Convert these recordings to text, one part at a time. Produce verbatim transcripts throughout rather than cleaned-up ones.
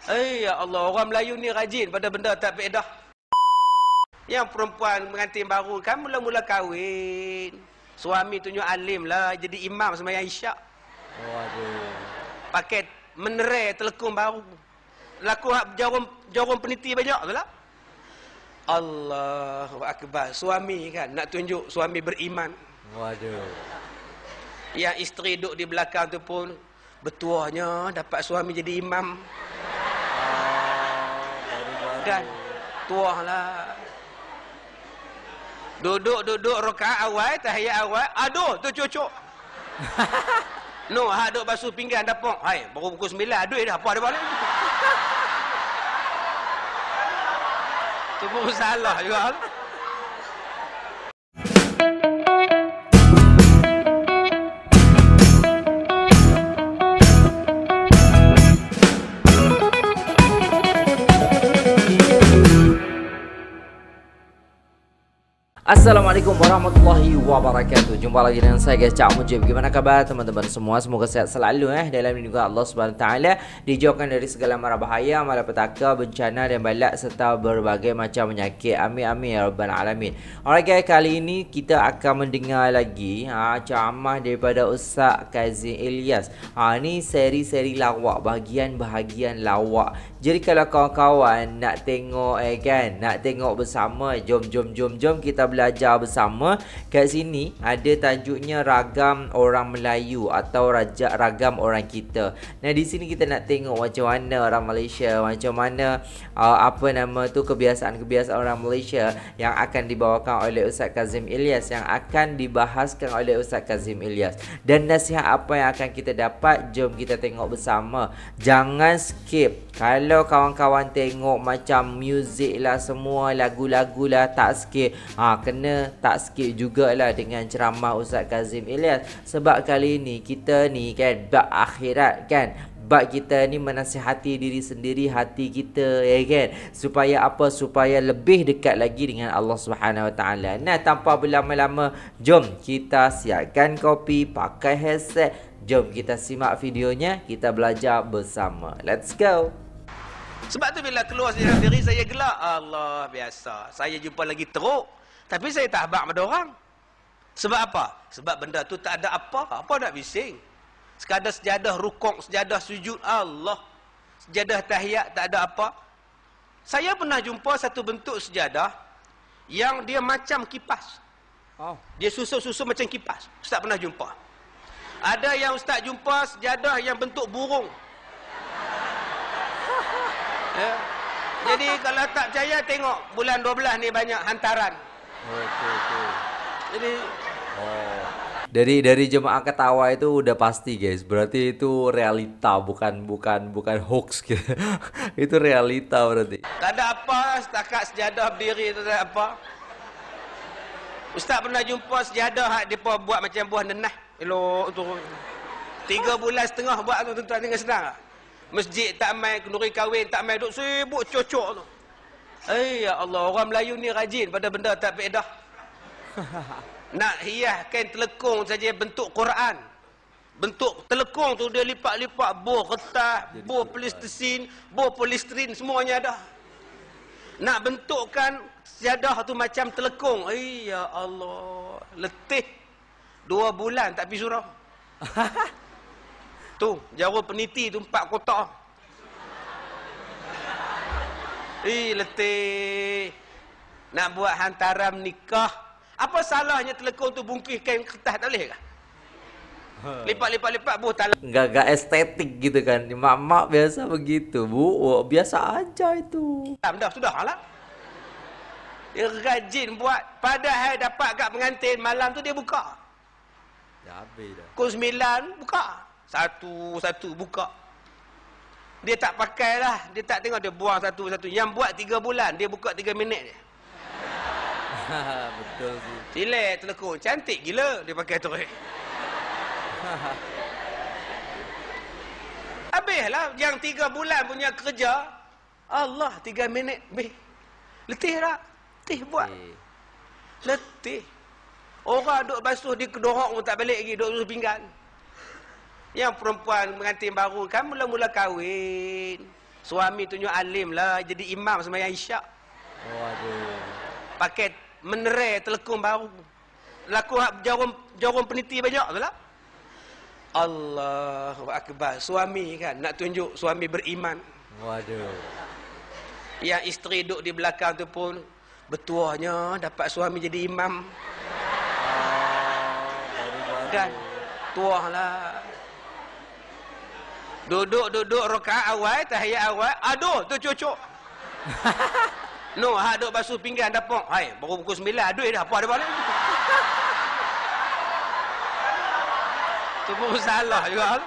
Eh, ya Allah, orang Melayu ni rajin pada benda tak faedah. Yang perempuan pengantin baru kan mula-mula kahwin. Suami tunjuk alim lah, jadi imam sembahyang isyak. Waduh. Pakai menerai telekung baru. Laku jarum jarum peniti banyak tu lah. Allahu Akbar. Suami kan nak tunjuk suami beriman. Waduh. Yang isteri duduk di belakang tu pun bertuahnya dapat suami jadi imam. Oh, kan tuah lah. Duduk-duduk rakaat awal, tahiyat awal, aduh tu cucuk. No, hak duk basuh pinggan dapur. Hai, baru pukul sembilan, aduh dah apa ada balik. Tu pun salah juga. Assalamualaikum warahmatullahi wabarakatuh. Jumpa lagi dengan saya guys, Cak Mujib. Gimana kabar teman-teman semua? Semoga sehat selalu eh dalam lindungan Allah Subhanahu Wa Taala, dijauhkan dari segala mara bahaya, malapetaka, bencana dan balak serta berbagai macam penyakit. Amin amin ya rabbal alamin. Alright guys, kali ini kita akan mendengar lagi ha, ceramah daripada Ustaz Kazim Ilyas. Ha ni seri-seri lawak, bahagian-bahagian lawak. Jadi kalau kawan-kawan nak tengok eh kan, nak tengok bersama, jom jom jom jom kita belajar bersama. Kat sini ada tajuknya ragam orang Melayu atau raja ragam orang kita. Nah, di sini kita nak tengok macam mana orang Malaysia, macam mana uh, apa nama tu kebiasaan-kebiasaan orang Malaysia yang akan dibawakan oleh Ustaz Kazim Ilyas, yang akan dibahaskan oleh Ustaz Kazim Ilyas. Dan nasihat apa yang akan kita dapat, jom kita tengok bersama. Jangan skip. Kalau kawan-kawan tengok macam muzik lah, semua lagu-lagu lah, tak skip. Ha, kena tak skip jugalah dengan ceramah Ustaz Kazim Ilyas. Sebab kali ni kita ni kan bab akhirat kan, bab kita ni menasihati diri sendiri, hati kita ya kan, supaya apa, supaya lebih dekat lagi dengan Allah Subhanahu Wa Taala. Nah, tanpa berlama-lama, jom kita siapkan kopi, pakai headset, jom kita simak videonya, kita belajar bersama. Let's go. Sebab tu bila keluar dalam diri saya gelak. Allah, biasa. Saya jumpa lagi teruk. Tapi saya tak habaq pada orang. Sebab apa? Sebab benda tu tak ada apa. Apa nak bising? Sekadar sejadah rukuk, sejadah sujud. Allah. Sejadah tahiyat, tak ada apa. Saya pernah jumpa satu bentuk sejadah yang dia macam kipas. Oh. Dia susun-susun macam kipas. Ustaz pernah jumpa. Ada yang Ustaz jumpa sejadah yang bentuk burung. Ya. Jadi kalau tak percaya, tengok bulan dua belas ni banyak hantaran. Okey okey. Jadi oh. Dari dari jemaah ketawa itu udah pasti guys. Berarti itu realita, bukan bukan bukan hoax gitu. Itu realita berarti. tak ada apa, setakat sejadah berdiri tu tak ada apa. Ustaz pernah jumpa sejadah hak depa buat macam buah nenah. Elok tu. Tiga bulan setengah buat tu, tuan-tuan tengok senang tak? Masjid tak main, kenduri kahwin tak main, duk sibuk cocok tu. Eh, ya Allah, orang Melayu ni rajin pada benda tak faedah. Nak hiaskan telekung saja bentuk Quran. Bentuk telekung tu dia lipat-lipat boh kertas, boh polistesin, boh polisterin, semuanya ada. Nak bentukkan sejadah tu macam telekung. Eh, ya Allah, letih. Dua bulan tak pergi surau. Tu, jarum peniti tu empat kotak. Eh, letih. Nak buat hantaran nikah. Apa salahnya telekung tu bungkis kain kertas, tak boleh kah? Lipat-lipat-lipat buh tak. Enggak enggak estetik gitu kan. Mak-mak biasa begitu, Bu. Oh, biasa aja itu. Dah, sudah lah. Dia rajin buat. Padahal dapat kat pengantin malam tu dia buka. Dah habis dah. Pukul sembilan buka. Satu-satu buka. Dia tak pakai lah. Dia tak tengok, dia buang satu-satu. Yang buat tiga bulan, dia buka tiga minit je. Betul sih. Silek telekung. Cantik gila dia pakai tu. Habislah yang tiga bulan punya kerja. Allah, tiga minit. Habis. Letih tak? Letih buat. Letih. Orang duk basuh di kedorok pun tak balik lagi. Duk basuh pinggan. Yang perempuan pengantin baru kan mula-mula kahwin. Suami tunjuk alim lah, jadi imam sembahyang isyak. Waduh. Pakai menerai telekung baru. Laku jarum jarum peniti banyak tu lah. Allahu akbar. Suami kan nak tunjuk suami beriman. Waduh. Yang isteri duduk di belakang tu pun bertuahnya dapat suami jadi imam. Oh, kan tuah lah. Duduk-duduk rakaat awal, tahiyat awal, aduh tu cucuk. No, ha duk basuh pinggan dapur. Hai, baru pukul sembilan aduh dah apa ada balik. Tu pun salah juga.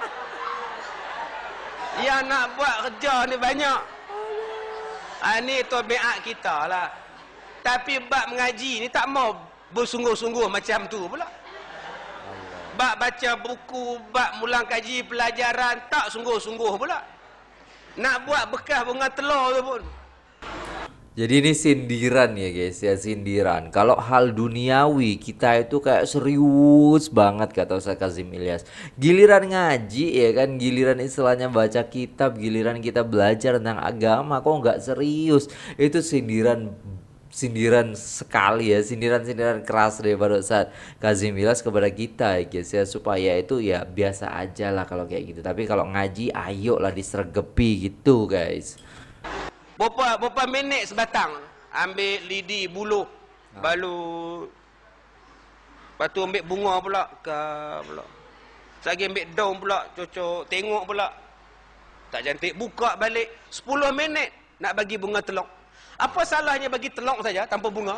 Yang nak buat kerja ni banyak. Ha, ni tabiat kita lah. Tapi bab mengaji ni tak mau bersungguh-sungguh macam tu pula. Bab baca buku, bab mulang kaji pelajaran, tak sungguh-sungguh pula. Nak buat bekas bunga telur tu pun. Jadi ini sindiran ya guys ya, sindiran. Kalau hal duniawi kita itu kayak serius banget kata Ustaz Kazim Ilyas. Giliran ngaji ya kan, giliran istilahnya baca kitab, giliran kita belajar tentang agama kok nggak serius. Itu sindiran sindiran sekali ya, sindiran-sindiran keras daripada Ustaz Kazim Ilyas kepada kita ya guys ya, supaya itu ya biasa aja lah kalau kayak gitu. Tapi kalau ngaji ayo lah disergepi gitu guys. Berapa berapa minit sebatang ambil lidi buluh ha. Balu lepas tu ambil bunga pula ke pula. Lagi ambil daun pula, cocok tengok pula. Tak cantik buka balik sepuluh minit nak bagi bunga telok. Apa salahnya bagi telok saja tanpa bunga?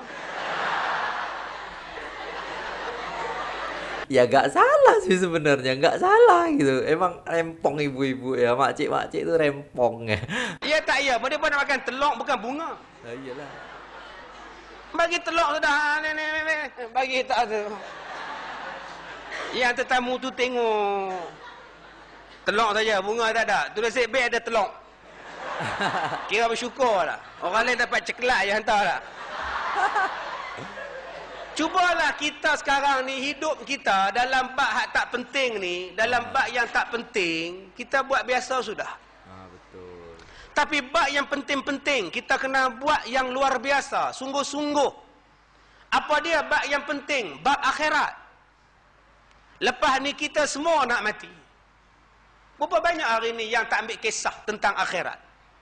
Ya gak salah sih sebenarnya, gak salah gitu. Emang rempong ibu-ibu ya, makcik-makcik itu rempong ya. Iya tak ya, dia pun nak makan telok bukan bunga. Nah, iyalah. Bagi telok sudah, bagi tak tu. Yang tetamu tu tengok telok saja, bunga tak ada. Tulis beg ada telok. Kira bersyukur lah. Orang lain dapat ceklat je hantar lah. Cubalah kita sekarang ni hidup kita dalam bab hak tak penting ni, dalam bab yang tak penting, kita buat biasa sudah. Ah, betul. Tapi bab yang penting-penting, kita kena buat yang luar biasa, sungguh-sungguh. Apa dia bab yang penting? Bab akhirat. Lepas ni kita semua nak mati. Berapa banyak hari ni yang tak ambil kisah tentang akhirat?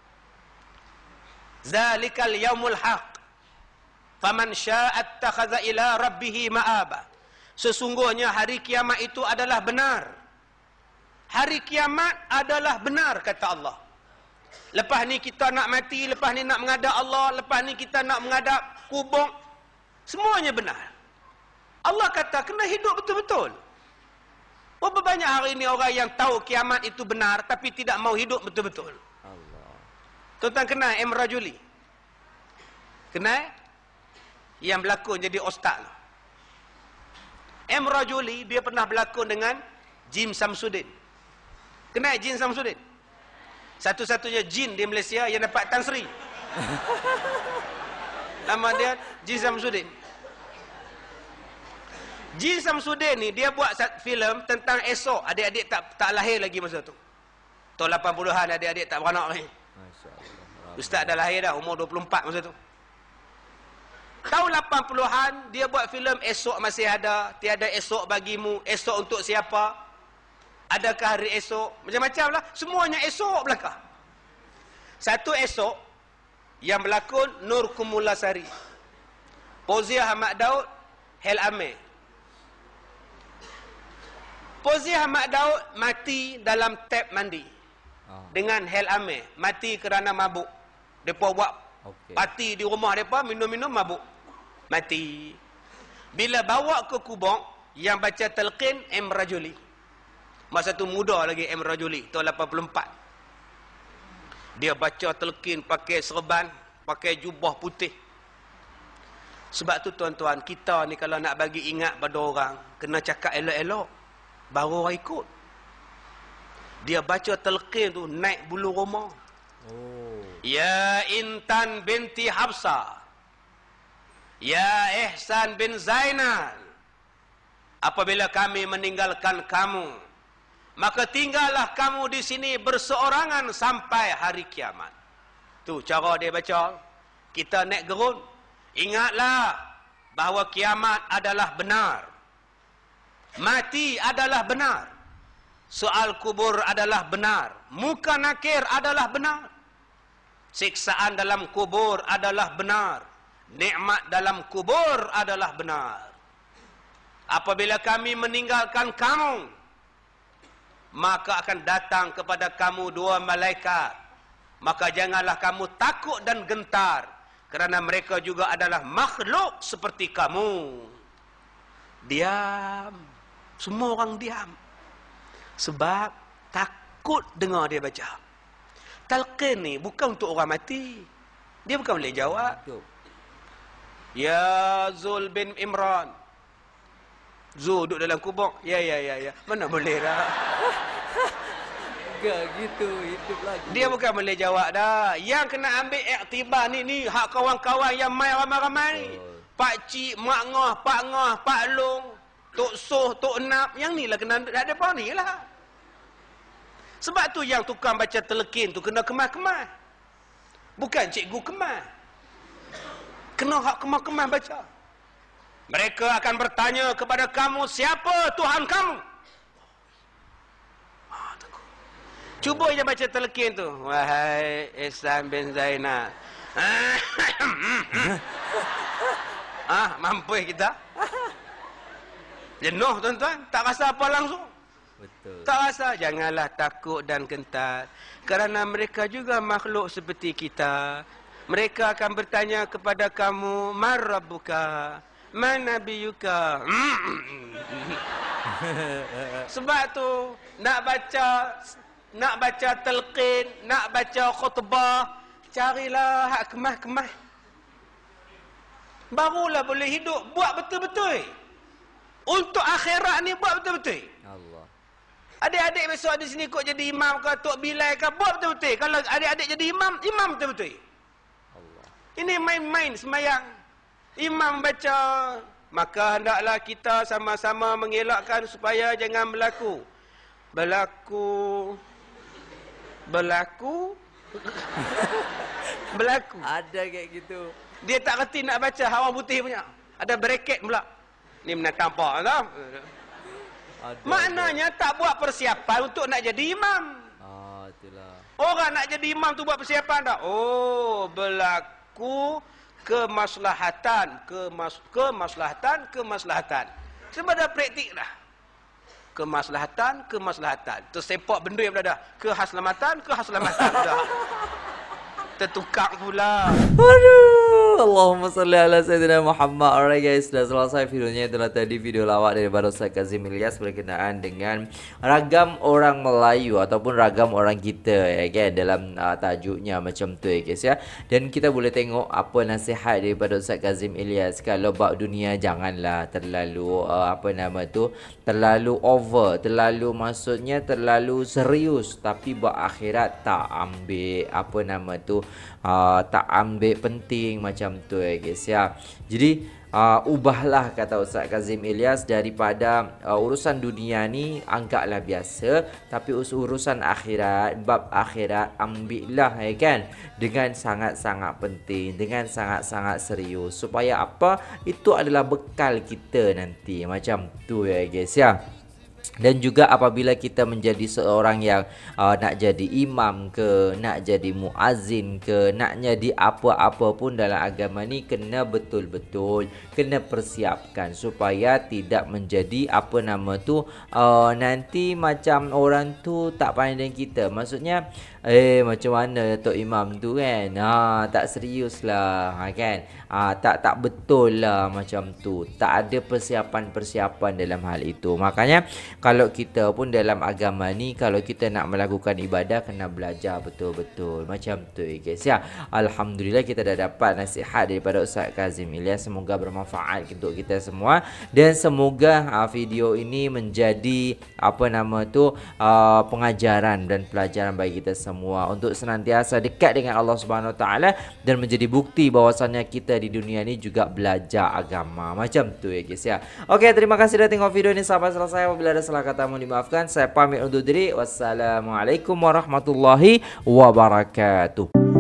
Zalikal yaumul haq. Faman sya'at takhadha ila rabbih ma'aba. Sesungguhnya hari kiamat itu adalah benar. Hari kiamat adalah benar kata Allah. Lepas ni kita nak mati, lepas ni nak menghadap Allah, lepas ni kita nak menghadap kubur. Semuanya benar. Allah kata kena hidup betul-betul. Berapa banyak hari ini orang yang tahu kiamat itu benar tapi tidak mau hidup betul-betul. Allah. Tuan-tuan kenal M. Rajuli? Kenal? Yang berlakon jadi ustaz. M. Rajuli dia pernah berlakon dengan Jin Samsudin. Kenal Jin Samsudin? Satu-satunya jin di Malaysia yang dapat Tan Sri. Nama dia Jin Samsudin. Jin Samsudin ni dia buat filem tentang esok adik-adik tak tak lahir lagi masa tu. Tahun lapan puluhan adik-adik tak beranak lagi. Masya-Allah. Ustaz dah lahir dah umur dua puluh empat masa tu. Tahun lapan puluhan dia buat filem esok masih ada, tiada esok bagimu, esok untuk siapa? Adakah hari esok? Macam-macam lah, semuanya esok belaka. Satu esok yang berlakon Nur Kumulasari, Poziah Ahmad Daud, Hel Amir. Poziah Ahmad Daud mati dalam tap mandi oh. dengan Hel Amir, mati kerana mabuk. Depa buat okay. parti di rumah depa, minum-minum mabuk. Mati. Bila bawa ke kubur, yang baca talqin M. Rajuli. Masa tu muda lagi M. Rajuli, tahun lapan puluh empat. Dia baca talqin pakai serban, pakai jubah putih. Sebab tu tuan-tuan, kita ni kalau nak bagi ingat pada orang, kena cakap elok-elok, baru orang ikut. Dia baca talqin tu naik bulu roma. Oh. Ya Intan binti Hafsah, ya Ihsan bin Zainal, apabila kami meninggalkan kamu, maka tinggallah kamu di sini berseorangan sampai hari kiamat. Tu cara dia baca. Kita naik gerun. Ingatlah bahawa kiamat adalah benar. Mati adalah benar. Soal kubur adalah benar. Muka nakir adalah benar. Siksaan dalam kubur adalah benar. Nikmat dalam kubur adalah benar. Apabila kami meninggalkan kamu, maka akan datang kepada kamu dua malaikat. Maka janganlah kamu takut dan gentar, kerana mereka juga adalah makhluk seperti kamu. Diam. Semua orang diam. Sebab takut dengar dia baca. Talqin ni bukan untuk orang mati. Dia bukan boleh jawab. Ya Zul bin Imran. Zul duduk dalam kubur. Ya, ya, ya, ya. Mana boleh dah. Enggak gitu, hidup lagi. Dia bukan boleh jawab dah. Yang kena ambil iktibar ni, ni hak kawan-kawan yang main ramai-ramai ni. Oh. Pak Cik, Mak Ngah, Pak Ngah, Pak Long, Tok Soh, Tok Nap. Yang ni lah kena ada apa ni lah. Sebab tu yang tukang baca telekin tu kena kemas-kemas. Bukan cikgu kemas. Kena hak kemas-kemas baca. Mereka akan bertanya kepada kamu, siapa Tuhan kamu? Ah, takut. Cuba je baca telekin tu. Wahai Ihsan bin Zainal. Ah, mampu kita? Jenuh tuan-tuan, tak rasa apa langsung. Betul. Tak rasa. Janganlah takut dan gentar, kerana mereka juga makhluk seperti kita. Mereka akan bertanya kepada kamu, Man Rabbuka? Man Nabiyuka? Sebab tu nak baca nak baca talqin, nak baca khutbah, carilah hak kemah-kemah. Barulah boleh hidup. Buat betul-betul. Untuk akhirat ni buat betul-betul. Allah. Adik-adik besok di sini kok jadi imam ke, Tok Bilal ke, buat betul-betul. Kalau adik-adik jadi imam, imam betul-betul. Allah. Ini main-main sembahyang. Imam baca, maka hendaklah kita sama-sama mengelakkan supaya jangan berlaku. Berlaku. Berlaku. Berlaku. Ada kayak gitu. Dia tak reti nak baca hawa putih punya. Ada bracket pula. Ni menatang apa tau? Maknanya ada. Tak buat persiapan untuk nak jadi imam. Ah, itulah. Orang nak jadi imam tu buat persiapan tak? Oh, berlaku kemaslahatan, kemas kemaslahatan, kemaslahatan. Sebab dah praktik dah. Kemaslahatan, kemaslahatan. Tersepak benda yang dah. Kehaslammatan, kehaslammatan dah. Tertukar pula. Aduh, Allahumma salli ala Sayyidina Muhammad. Alright guys, dah selesai videonya. Itulah tadi video lawak daripada Ustaz Kazim Ilyas berkenaan dengan ragam orang Melayu ataupun ragam orang kita, ya kan, dalam uh, tajuknya macam tu ya guys ya. Dan kita boleh tengok apa nasihat daripada Ustaz Kazim Ilyas. Kalau bab dunia janganlah terlalu uh, apa nama tu, terlalu over, terlalu maksudnya terlalu serius, tapi bab akhirat tak ambil apa nama tu, uh, tak ambil penting macam tu ya guys ya. Jadi uh, ubahlah kata Ustaz Kazim Ilyas, daripada uh, urusan dunia ni anggaplah biasa, tapi urusan akhirat, bab akhirat ambillah ya kan, dengan sangat-sangat penting, dengan sangat-sangat serius, supaya apa, itu adalah bekal kita nanti macam tu ya guys ya. Dan juga apabila kita menjadi seorang yang uh, nak jadi imam ke, nak jadi muazzin ke, nak jadi apa-apa pun dalam agama ni, kena betul-betul kena persiapkan supaya tidak menjadi apa nama tu, uh, nanti macam orang tu tak pandang kita. Maksudnya eh macam mana Tok Imam tu kan, ha, tak serius lah ha, kan, ha, tak tak betul lah macam tu. Tak ada persiapan-persiapan dalam hal itu. Makanya kalau kita pun dalam agama ni, kalau kita nak melakukan ibadah, kena belajar betul-betul macam tu ya guys ya. Alhamdulillah kita dah dapat nasihat daripada Ustaz Kazim Ilyas. Semoga bermanfaat untuk kita semua, dan semoga uh, video ini menjadi apa nama tu, uh, pengajaran dan pelajaran bagi kita semua untuk senantiasa dekat dengan Allah Subhanahu Wa Taala, dan menjadi bukti bahwasannya kita di dunia ni juga belajar agama macam tu ya guys ya. Okey, terima kasih dah tengok video ini sampai selesai. Apabila ada salah kata mohon dimaafkan. Saya pamit undur diri. Wassalamualaikum warahmatullahi wabarakatuh.